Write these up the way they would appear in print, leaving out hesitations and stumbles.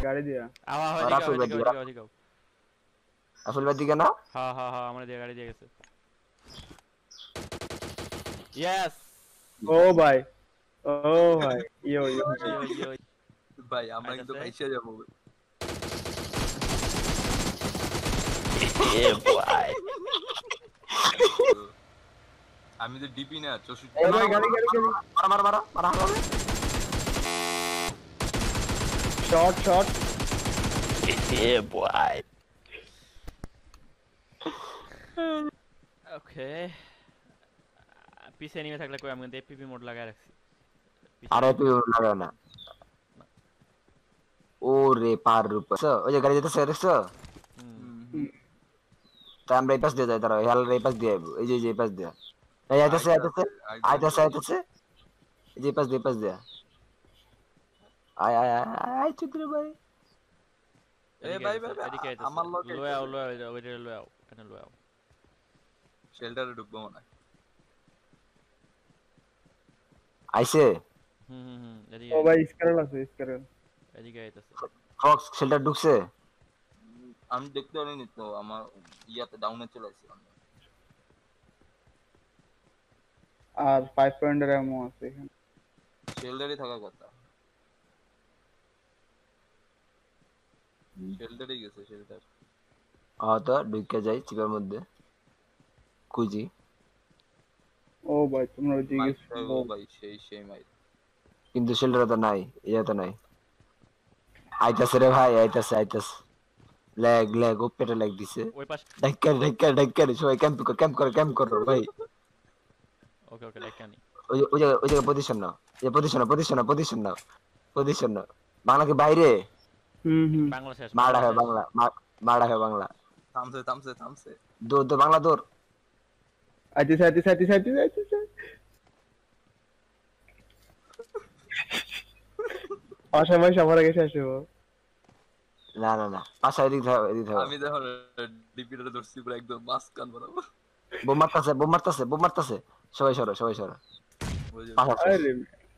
गाड़ी दिया आवा हो और दिखाओ रासुल हो भाई दिखाओ हो दिया दिखाओ हो दिखाओ রাসুল ভাই দিকে না हाँ हाँ हाँ हमारे दिया गाड़ी दिया गया यस ओ भाई ओ भाई यो यो यो यो ভাই আমরা কিন্তু আইতাছে। পাইসা যাবো এ ভাই আমি তো ডিপি না 64 ए भाई गाड़ी गाड़ी गाड़ी মারা মারা মারা মারা মারা शॉट शॉट এ ভাই ओके पीछे नहीं में থাকলে কই আমি কিন্তু এপিপি মোড লাগায় রাখছি আরে তুই লাগা না ওরে পার রূপ ওই যে গাড়ি যেতেছে দেখছো তা আমরা এই পাশ দিয়ে যাই দাঁড়াও হেল এই পাশ দিয়ে আইবো এই যে পাশ দিয়ে এই আইতেছে আইতেছে আইতেছে আইতেছে এই যে পাশ দিয়ে আয় আয় আয় চিত্র ভাই এ ভাই ভাই এদিকে আইতাছে আমার লগে লো আও ওইটা লো আও এখানে লো আও শেল্টারে ঢুকবো মনে হয় আইছে এদিকে ओ भाई इसका এদিকে আইতাছে ফক্স শেল্টার ঢুকছে আমি দেখতে পারিনি তো আমার ইয়াতে ডাউনে চলে আসছে আর 5 পয়েন্টের এমো আছে এখানে শেল্টারে থাকার কথা শেল্টারে গেছে শেল্টার তো ঢুকে যাই চিপার মধ্যে খুঁজি ও ভাই তোমরা ওইদিকে ও ভাই সেই মাই কিন্তু শেল্টার তো নাই ইয়া তো নাই আইতাছে রে ভাই আইতাছে ল্যাগ ওপেটা ল্যাগ দিছে ওই পাশ ডাক্কার সবাই ক্যাম্প করো ভাই ওকে ওকে ডাইকানি ওই জায়গা পজিশন নাও পজিশন নাও বাংলা কি বাইরে বাংলা শেষ মারা হয় বাংলা থামছে দৌড় বাংলা দৌড় আইতে আশা ভাই সবার আগে শেষ হবো না পাশা এদিক থেকে আমি দেখো ডিপিটা ধরছি পুরো একদম মাসকান বরাবর বোম মারতাছে সবাই সরো পাশা আরে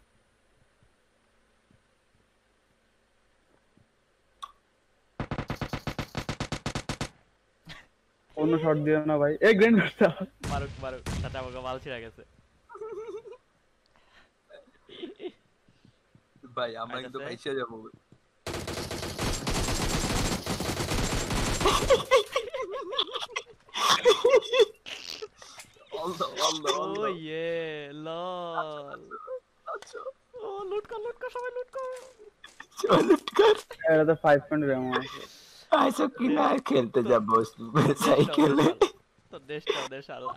অন্য শট দিও না ভাই এই গ্রেনেড মারতা মারুক টাটা আমাকে মাল ছিড়া গেছে ভাই আমরা কিন্তু পাইসা যাবো ও ইয়ে লল ও লুট কর সবাই লুট কর এটা তো 5 পয়েন্টের এমো আছে আইসো কি না খেলতে যাবো সাইকেলে তো দেশটা শালা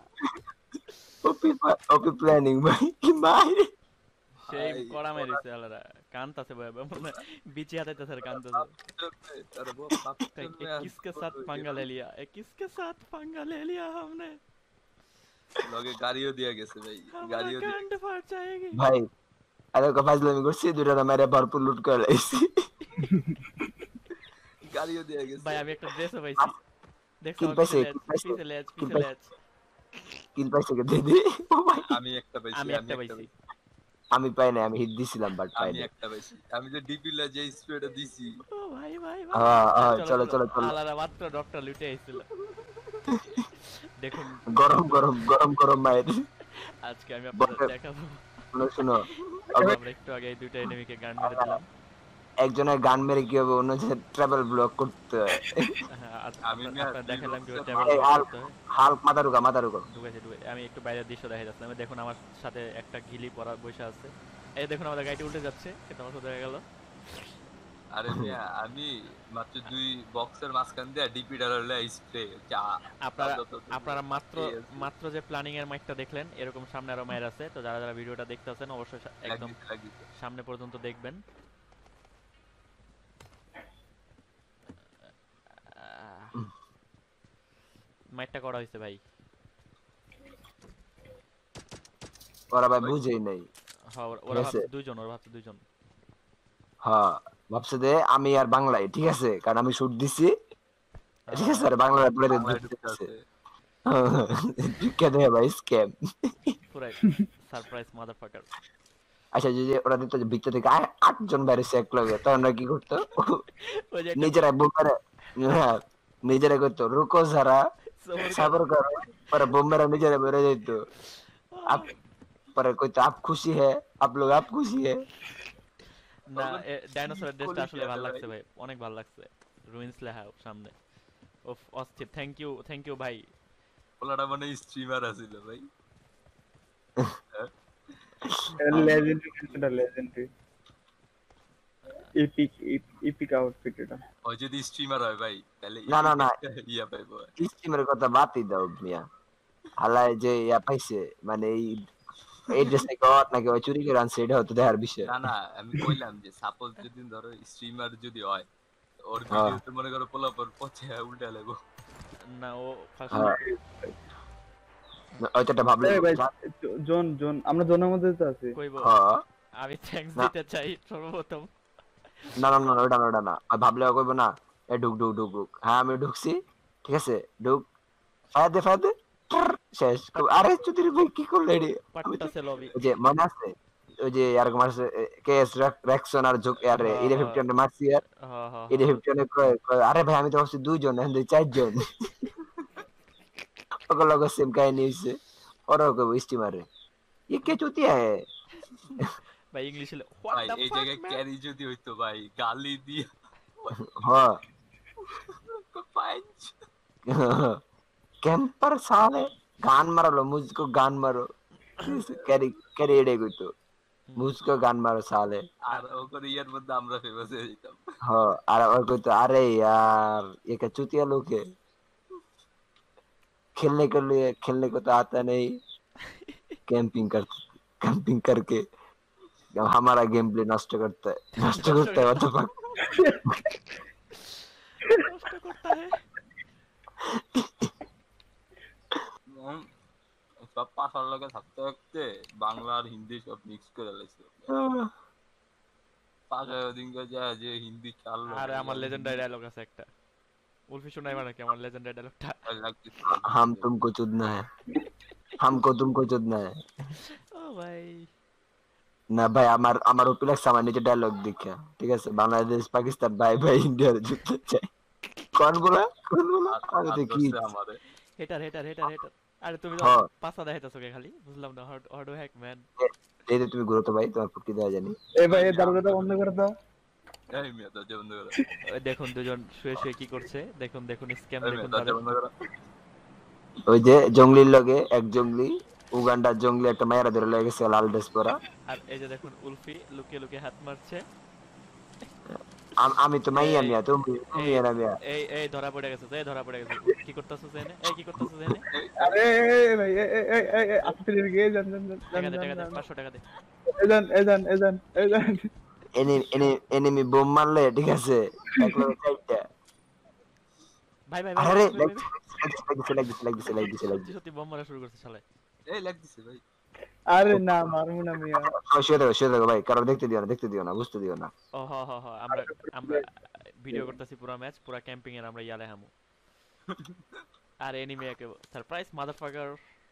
ওপি প্ল্যানিং ভাই কি মাইরে সেই কড়া মেরেছে আলাদা কানতাছে ভাই মানে বিচি হাতাইতেছে আর কানতাছে किसके साथ पंगा ले लिया हमने লগে গাড়িও দিয়া গেছে ভাই গাড়িও কান্ড ফাট যায়गी ভাই আরে ফাজলামি করছি দুইটা মেরে ভরপুর লুট করে লাইছি গাড়িও দিয়া গেছে ভাই আমি একটা ড্রেসও পাইছি দেখো পিছে লেজ কিল পাইছে কে দিদি আমি একটা পাইছি আমি পাই না আমি হিট দিছিলাম বাট পাই আমি একটা পাইছি আমি যে ডিপি লা যে স্প্রেটা দিছি ও ভাই চলো আলাদা মাত্র ডক্টর লুটে আইছিল দেখুন গরম মাইর আজকে আমি আপনাদের দেখাবো শুনো আমরা একটু আগে এই দুইটা এনিমিকে গান মেরে দিলাম একজনের গান মেরে কি হবে অন্য যে ট্রাভেল ব্লক করতে হয় আমি দেখালাম কি ট্রাভেল ব্লক করতে হয় হাল্ক মাথা রুকা ঢুকেছে আমি একটু বাইরের দৃশ্য দেখা যাচ্ছে আমি দেখুন আমার সাথে একটা গিলি পরা বসে আছে এই দেখুন আমাদের গাড়িটা উল্টে যাচ্ছে এটা আমার সাথে দেখা গেল আরে মিয়া আমি মাত্র 2 বক্সের মাঝখান দিয়ে ডিপি ডালালে স্প্রে চা আপনারা মাত্র যে প্ল্যানিং এর মাইকটা দেখলেন এরকম সামনে আরো মাইর আছে তো যারা ভিডিওটা দেখতেছেন অবশ্যই একদম সামনে পর্যন্ত দেখবেন মাইকটা করা হইছে ভাই ওরা ভাই বুঝেই নাই হ্যাঁ ওরা ভাবছে দুইজন হ্যাঁ ভাবছে যে আমি আর বাংলায় ঠিক আছে কারণ আমি শুট দিছি ঠিক আছে আর বাংলা প্লেয়ারে দিতেছে কে দে ভাই স্ক্যাম পুরাই সারপ্রাইজ মাদারফাকার আচ্ছা যদি ওরা দিত যে ভিতর থেকে 8 জন বাইরে চেক লাগে তখন আমরা কি করতো ওই যে একটা নিজেরা বোমারে হ্যাঁ নিজেরা করতো রুকো যারা সবর সাবর করো পরে বোমারা নিজেরা বেরো যেত आप पर कोई तो आप खुशी है आप लोग आप खुशी है না ডাইনোসরের ড্রেসটা আসলে ভালো লাগছে ভাই অনেক ভালো লাগছে রুইন্স লেখা সামনে ওফ অস্থির থ্যাংক ইউ ভাই পোলাটা মানে স্ট্রিমার আছিল ভাই legendary epic outfit এটা ওই যদি স্ট্রিমার হয় ভাই তাহলে না না না ইয়া পাইবো স্টিমের কথা বাদই দাও মিয়া হালায় যে ইয়া পাইছে মানে এই ড্রেস নাকি ওর নাকি ওই চুরি করে আনছে এটা হতো দেখার বিষয় না না আমি কইলাম যে সাপোজ যদি ধরো স্ট্রিমার যদি হয় ওর ভিডিওতে মনে করো পোলাপর পচে উল্টা লাগো না ও ওইটা ভাবলে এই ভাই জন আমরা জনের মধ্যে তো আছি কইবো হ্যাঁ আমি থ্যাঙ্কস না। দিতে চাই সর্বপ্রথম না না না ওটা না আর ভাবলে কইবো না এ ঢুক হ্যাঁ আমি ঢুকছি ঠিক আছে ঢুক ফায়াদে শেষ আরে চুদির ভাই কি করলে রে পাট্টাছে লবি ওই যে মনে আছে ওই যে আর মারছে কেএস রেকশন আর জোক আর ইরে 50 মারছি আর হ্যাঁ হ্যাঁ ইরে 50 আরে ভাই আমি তো ভাবছি দুইজন এখন 4জন ওগুলো লোক সেম কাহিনী হইছে ওরা কইবো স্টিমারে ये क्या चूतिया है ভাই ইংলিশে ভাই এই জায়গায় ক্যারি যদি হইতো ভাই গালি দিয়ে हाँ পাঁচ कैंपर साले गान मारो मुझको गान मारो कैरी कैरी एडे को तो मुझको गान मारो साले আর ওকর ইয়ার মধ্যে আমরা ফেমাস হয়ে যেতাম हाँ और को तो अरे यार ये क्या चूतिया लोग है खेलने को तो आता नहीं कैंपिंग करके हमारा गेम प्ले नष्ट करता है व्हाट द फक কষ্ট করতে হয় সব পাশার লগে থাকতে থাকতে বাংলা আর হিন্দি সব মিক্স করে লাইছে পাশে ওদিনকে যায় যে হিন্দি চাললো আরে আমার লেজেন্ডারি ডায়লগ আছে একটা উলফি শোনাই মানে কি আমার লেজেন্ডারি ডায়লগটা हम तुमको चुदना है हमको तुमको चुदना है ও ভাই না ভাই আমার ওপিলেক্স আমার নিচে ডায়লগ দেখে ঠিক আছে বাংলাদেশ পাকিস্তান ভাই ভাই ইন্ডিয়ার যুদ্ধ চাই কোন বলা আমি দেখি আমারে হেটার আরে তুমি হ্যাঁ। পাঁচা দেখাইতাছো কে খালি বুঝলাম না হাউ ডু হ্যাক ম্যান এই যে তুমি গুরুত্ব ভাই তোমার ফুটকি দেওয়া জানি এই ভাই এই দরজাটা বন্ধ করে দাও এই মিয়া তো বন্ধ করো ওই দেখুন দুজন শুয়ে কি করছে দেখুন স্ক্যাম এই দেখুন মিয়া তাদের। তো বন্ধ করো ওই যে জঙ্গলির লগে এক জঙ্গলি উগান্ডার জঙ্গলি একটা মায়েরা ধরে লেগে গেছে লাল ড্রেস পরা আর এই যে দেখুন উলফি লুকিয়ে হাত মারছে আমি তো মাইয়া মিয়া তুমি না মিয়া এই ধরা পড়ে গেছে কি করতেছো জেনে আরে ভাই এই আপনি গিয়ে যান টাকা দে 500 টাকা দে এজান এনিমি বোম মারলে ঠিক আছে এক লগে চাইটা ভাই আরে লাগছে সত্যি বোম মারা শুরু করছে শালা এই লাগতেছে ভাই আরে না মারমু না মিয়া শুয়ে দেখো ভাই কারো দেখতে দিও না বুঝতে দিও না ও হ আমরা ভিডিও করতেছি পুরো ম্যাচ পুরো ক্যাম্পিং এর আমরা ইয়ালে হামু আর এনিমি একে সারপ্রাইজ মাদারফাকার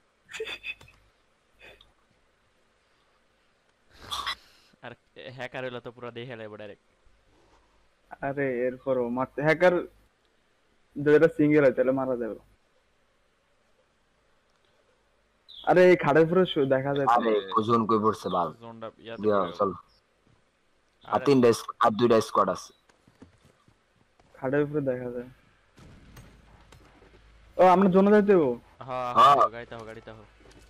আর হ্যাকার হলো তো পুরো দেখে লাইব ডাইরেক্ট আরে এরপরও মারতে হ্যাকার যেটা সিঙ্গেল হয় তাহলে মারা যাবে আরে এই খাড়ের উপরে দেখা যায় তো। আরে ওজন কই পড়ছে বাল জোনটা ইয়াতে দিয়া পড়ে গেল। চল আর আরে, তিনটা আর দুইটা স্কোয়াড আছে খাড়ের উপরে দেখা যায় ও আমরা জোনে যাইতে হবো হ্যাঁ হ্যাঁ। গাড়িতে হো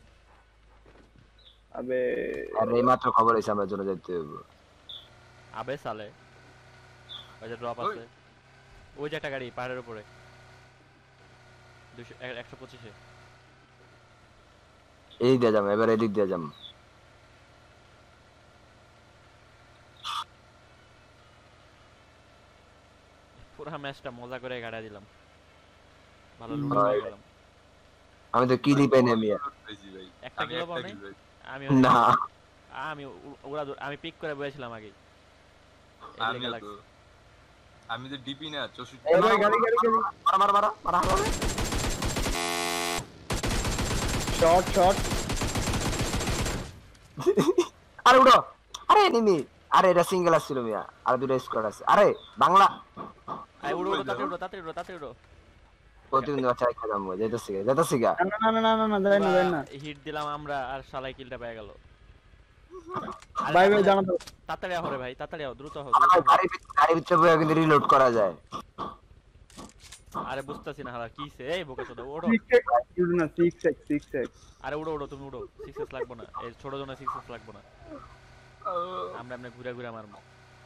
আবে আর এই মাত্র খবর হইছে আমরা জন্য যাইতে হবে আবে সালে ওই যে ড্রপ আছে ওই যে একটা গাড়ি পাহাড়ের উপরে 125 এ এই দিয়ে যাম এবার এদিক দিয়ে যাম পুরো ম্যাচটা মজা করে গাড়া দিলাম ভালো লুট ভাই। হয়ে গেলাম আমি তো কিলি পাই না মিয়া পেয়েছি ভাই একটা আমি কিলো একটা পাও নাই? কিল পেয়েছি। আমি না আমি পিক করে বসেছিলাম আগে আমিও তো আমি তো ডিপি না 64 এই ভাই গাড়ি মারা শর্ট আরে উড়ো আরে এনিমি, আরে এটা সিঙ্গেল আসছিল মিয়া, আর দুটো স্কোয়াড আছে। আরে বাংলা আই উড়ো উড়ো তাড়াতাড়ি উড়ো তাড়াতাড়ি উড়ো তাড়াতাড়ি উড়ো। প্রতিদিন বাচ্চা খেলাম, যেতেছি গা। না যাই না হিট দিলাম আমরা আর শালাই কিলটা পেয়ে গেল। আরে ভাই তাড়াতাড়ি- জানো তো তাড়াতাড়ি আহ রে ভাই, তাড়াতাড়ি আহ, দ্রুত আহ, আরে দ্রুত আহ। গাড়ি ভিতরে বইয়া কিন্তু রিলোড করা যায়। আরে বুঝতাছি না হালা কিছে, এই বোকা চোদা ওড়ো। 6x ইউজ না 6x আরে উড়ো উড়ো তুমি উড়ো, 6s লাগবো না, এই ছোট জনে 6s লাগবো না, আমরা এমনি ঘুরে ঘুরে মারবো।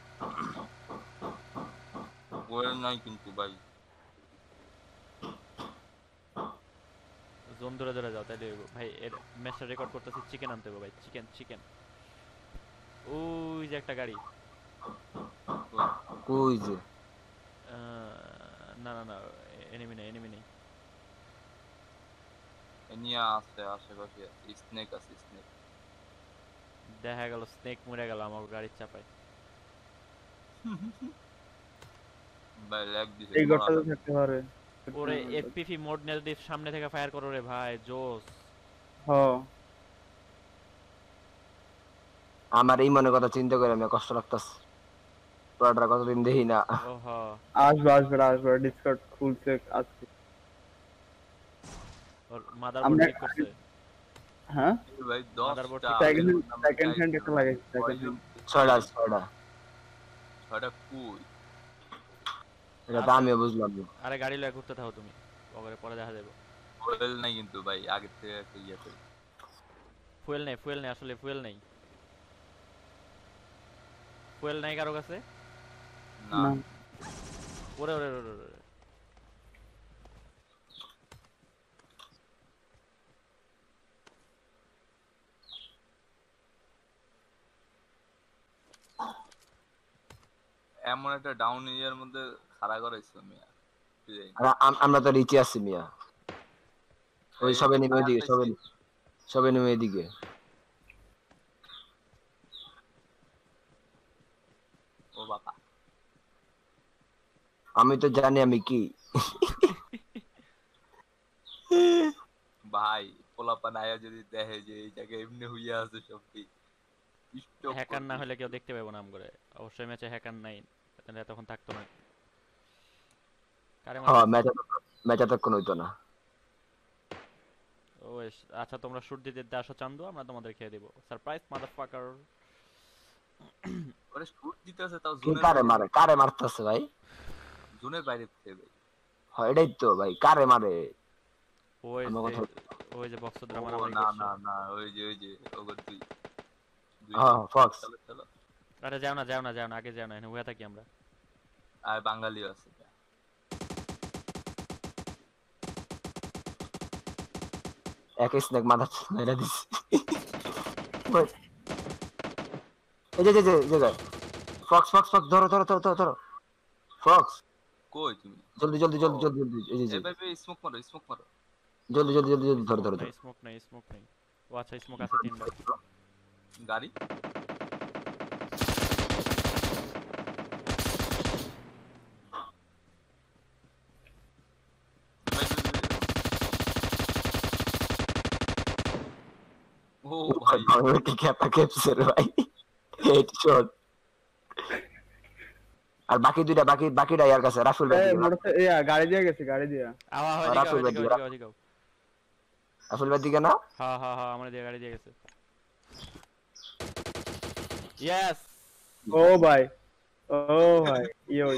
ওয়েল নাই কিন্তু ভাই। জোন ধরে ধরে যাও তাইলে হইবো। ভাই এর ম্যাচটা রেকর্ড করতেছি, চিকেন আনতে হবে ভাই, চিকেন চিকেন। ওই যে একটা গাড়ি। কই যে না না না, এনিমি নেই এনিমি নেই। এনিয়া আছে আশেপাশে, স্নেক আছে স্নেক। দেখা গেল স্নেক মরে গেল আমার গাড়ির চাপায়। ভাই ল্যাগ দিছে। এই ঘরটাতে থাকতে পারে ওরে এফপিভি মোড নিয়ে যদি সামনে থেকে ফায়ার করো রে ভাই, জোস। হ্যাঁ আমার এই মনে কথা চিন্তা করে আমি কষ্ট লাগতাছে, পুরাটা কতদিন দেখি না। ওহো আসবে ডিসকার্ড খুলছে আজকে। ওর মাদার আমরা- ঠিক করছে। হ্যাঁ ভাই Motherboard 10টা সেকেন্ড হ্যান্ড একটা লাগাইছে সেকেন্ড হ্যান্ড। ছয়টা ছয়টা কুই। এটা তো আমিও বুঝলাম না। আরে গাড়ি লয়ে ঘুরতে থাকো তুমি, পরে পরে দেখা যাবে। ওয়েল নাই কিন্তু ভাই, আগে থেকে একটা ইয়ে করি। ফুয়েল নেই আসলে ফুয়েল নেই। ফুয়েল নাই কারো কাছে? না না ওরে ওরে ওরে ওরে। এমন একটা ডাউন এরিয়ার মধ্যে খাড়া করাইছো মিয়া। আর আমরা তো রিচে আছি মিয়া। ওই সবে নেমে ওইদিকে, সবে নেমে এদিকে। ও বাবা, আমি তো জানি আমি কি। ভাই পোলাপান আয়া যদি দেখে যে এই জায়গায় এমনি হইয়া আছে সবটি স্টপ হ্যাকার না হলে কেউ দেখতে পাবো না আম করে। অবশ্যই ম্যাচে হ্যাকার নাই, তাহলে তখন থাকতো না। কারে হ্যাঁ মারতেছে? ম্যাচ এতক্ষণ হইতো না। ও আচ্ছা, তোমরা শুট দিতে আসো চান্দু, আমরা তোমাদের খেয়ে দিব সারপ্রাইজ মাদারফাকার। ওরে শুট দিতেছে তাও কি কারে মারতেছে ভাই? জোনের বাইরে থেকে ভাই। হ্যাঁ এটাই তো ভাই, কারে মারে? ওই আমার যে কথা- ওই যে বক্স ও ড্রামা না না না, ওই যে ওগো তুই হ্যাঁ ফক্স। চলো আরে যাও না আগে যাও না, এখানে উয়া থাকি আমরা। আর বাঙালিও আছে। এক স্নেক মাথা মেরে দিছি। এই যে ফক্স ধরো ফক্স কই তুমি? জলদি এই যে এ ভাই ভাই স্মোক মারো। জলদি ধরো স্মোক নেই। ও আচ্ছা স্মোক আছে তিনটা। গাড়ি ভাই, ও ভাই ভাই কি ক্যাপা ক্যাপচার ভাই, হেডশট। আর বাকিটা ইয়ার কাছে রাসুল ভাই দিকে, গাড়ি দিয়ে গেছে গাড়ি দিয়ে। আওয়া হয় রাসেল ভাই দিকে, দিকে। রাসুল ভাই দিকে না। হ্যাঁ আমরা দিয়ে গাড়ি দিয়ে গেছে। ইয়েস। ও ভাই ইয়ো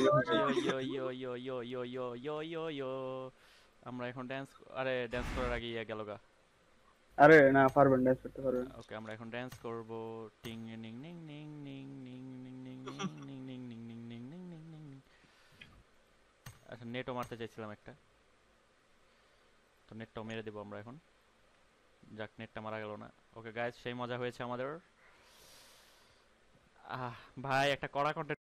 ইয়ো। আমরা এখন ড্যান্স করার আগে ইয়ে গেল গা। আরে না পারবেন ড্যান্স করতে পারবেন। ওকে আমরা এখন ড্যান্স করব। টিং নিং নিং নিং নিং নিং নিং নিং নিং নিং নিং নিং নিং নিং নিং নিং নিং। আচ্ছা নেটও মারতে চাইছিলাম একটা, তো নেটটাও মেরে দেবো আমরা এখন। যাক নেটটা মারা গেল না। ওকে গাইস, সেই মজা হয়েছে আমাদের। ভাই একটা কড়া কন্টেন্ট